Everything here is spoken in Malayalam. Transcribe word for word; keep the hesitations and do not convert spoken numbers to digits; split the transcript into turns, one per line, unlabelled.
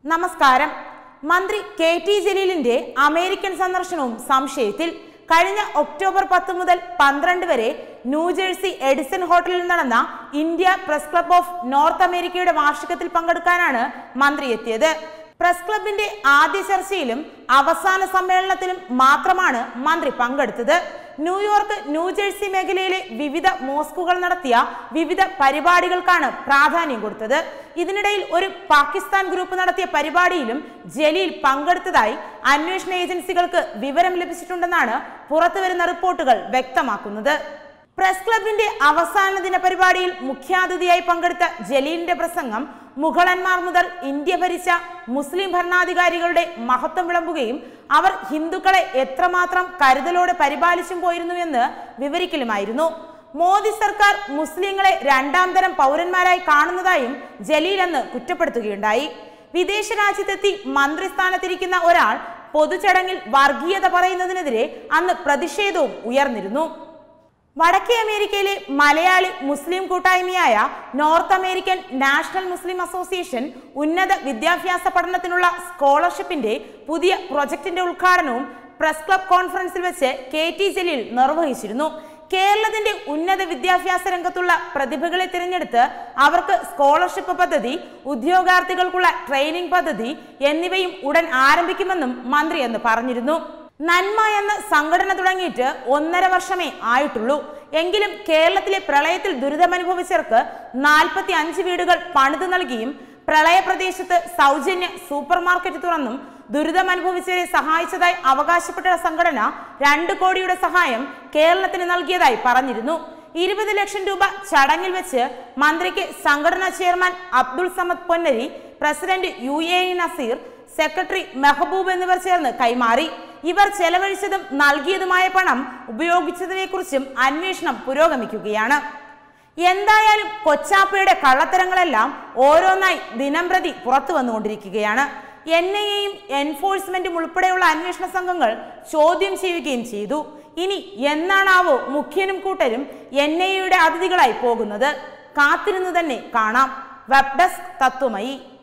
നമസ്കാരം. മന്ത്രി കെ ടി ജലീലിന്റെ അമേരിക്കൻ സന്ദർശനവും സംശയത്തിൽ. കഴിഞ്ഞ ഒക്ടോബർ പത്ത് മുതൽ പന്ത്രണ്ട് വരെ ന്യൂജേഴ്സി എഡിസൺ ഹോട്ടലിൽ നടന്ന India press club of North അമേരിക്കയുടെ വാർഷികത്തിൽ പങ്കെടുക്കാനാണ് മന്ത്രി എത്തിയത്. പ്രസ് ക്ലബിന്റെ ആദ്യ ചർച്ചയിലും അവസാന സമ്മേളനത്തിലും മാത്രമാണ് മന്ത്രി പങ്കെടുത്തത്. ന്യൂയോർക്ക് ന്യൂജേഴ്സി മേഖലയിലെ വിവിധ മോസ്കുകൾ നടത്തിയ വിവിധ പരിപാടികൾക്കാണ് പ്രാധാന്യം കൊടുത്തത്. ഇതിനിടയിൽ ഒരു പാകിസ്ഥാൻ ഗ്രൂപ്പ് നടത്തിയ പരിപാടിയിലും ജലീൽ പങ്കെടുത്തതായി അന്വേഷണ ഏജൻസികൾക്ക് വിവരം ലഭിച്ചിട്ടുണ്ടെന്നാണ് പുറത്തുവരുന്ന റിപ്പോർട്ടുകൾ വ്യക്തമാക്കുന്നത്. പ്രസ് ക്ലബിന്റെ അവസാന ദിന പരിപാടിയിൽ മുഖ്യാതിഥിയായി പങ്കെടുത്ത ജലീലിന്റെ പ്രസംഗം മുഗളന്മാർ മുതൽ ഇന്ത്യ ഭരിച്ച മുസ്ലിം ഭരണാധികാരികളുടെ മഹത്വം വിളമ്പുകയും അവർ ഹിന്ദുക്കളെ എത്രമാത്രം കരുതലോടെ പരിപാലിച്ചും പോയിരുന്നു എന്ന് വിവരിക്കലുമായിരുന്നു. മോദി സർക്കാർ മുസ്ലിങ്ങളെ രണ്ടാം തരം പൗരന്മാരായി കാണുന്നതായും ജലീൽ അന്ന് കുറ്റപ്പെടുത്തുകയുണ്ടായി. വിദേശ രാജ്യത്തെത്തി മന്ത്രിസ്ഥാനത്തിരിക്കുന്ന ഒരാൾ പൊതുചടങ്ങിൽ വർഗീയത പറയുന്നതിനെതിരെ അന്ന് പ്രതിഷേധവും ഉയർന്നിരുന്നു. വടക്കേ അമേരിക്കയിലെ മലയാളി മുസ്ലിം കൂട്ടായ്മയായ North American National Muslim Association ഉന്നത വിദ്യാഭ്യാസ പഠനത്തിനുള്ള സ്കോളർഷിപ്പിന്റെ പുതിയ പ്രൊജക്ടിന്റെ ഉദ്ഘാടനവും പ്രസ് ക്ലബ് കോൺഫറൻസിൽ വെച്ച് കെ ടി ജലീൽ നിർവഹിച്ചിരുന്നു. കേരളത്തിന്റെ ഉന്നത വിദ്യാഭ്യാസ രംഗത്തുള്ള പ്രതിഭകളെ തിരഞ്ഞെടുത്ത് അവർക്ക് സ്കോളർഷിപ്പ് പദ്ധതി, ഉദ്യോഗാർത്ഥികൾക്കുള്ള ട്രെയിനിങ് പദ്ധതി എന്നിവയും ഉടൻ ആരംഭിക്കുമെന്നും മന്ത്രി അന്ന് പറഞ്ഞിരുന്നു. നന്മ എന്ന സംഘടന തുടങ്ങിയിട്ട് ഒന്നര വർഷമേ ആയിട്ടുള്ളൂ. എങ്കിലും കേരളത്തിലെ പ്രളയത്തിൽ ദുരിതമനുഭവിച്ചവർക്ക് നാൽപ്പത്തി അഞ്ച് വീടുകൾ പണിതു നൽകിയും പ്രളയ പ്രദേശത്ത് സൗജന്യ സൂപ്പർ മാർക്കറ്റ് തുറന്നും ദുരിതമനുഭവിച്ചവരെ സഹായിച്ചതായി അവകാശപ്പെട്ട സംഘടന രണ്ട് കോടിയുടെ സഹായം കേരളത്തിന് നൽകിയതായി പറഞ്ഞിരുന്നു. ഇരുപത് ലക്ഷം രൂപ ചടങ്ങിൽ വെച്ച് മന്ത്രിക്ക് സംഘടനാ chairman Abdul Samad Ponnari, president U A Naseer, secretary Mehboob എന്നിവർ ചേർന്ന് കൈമാറി. ഇവർ ചെലവഴിച്ചതും നൽകിയതുമായ പണം ഉപയോഗിച്ചതിനെ കുറിച്ചും അന്വേഷണം പുരോഗമിക്കുകയാണ്. എന്തായാലും കൊച്ചാപ്പയുടെ കള്ളത്തരങ്ങളെല്ലാം ഓരോന്നായി ദിനംപ്രതി പുറത്തു വന്നുകൊണ്ടിരിക്കുകയാണ്. എൻ ഐ എയും എൻഫോഴ്സ്മെന്റും ഉൾപ്പെടെയുള്ള അന്വേഷണ സംഘങ്ങൾ ചോദ്യം ചെയ്യുകയും ചെയ്തു. ഇനി എന്നാണാവോ മുഖ്യനും കൂട്ടരും എൻ ഐ എയുടെ അതിഥികളായി പോകുന്നത്? കാത്തിരുന്നു തന്നെ കാണാം. Web desk Tatwamayi.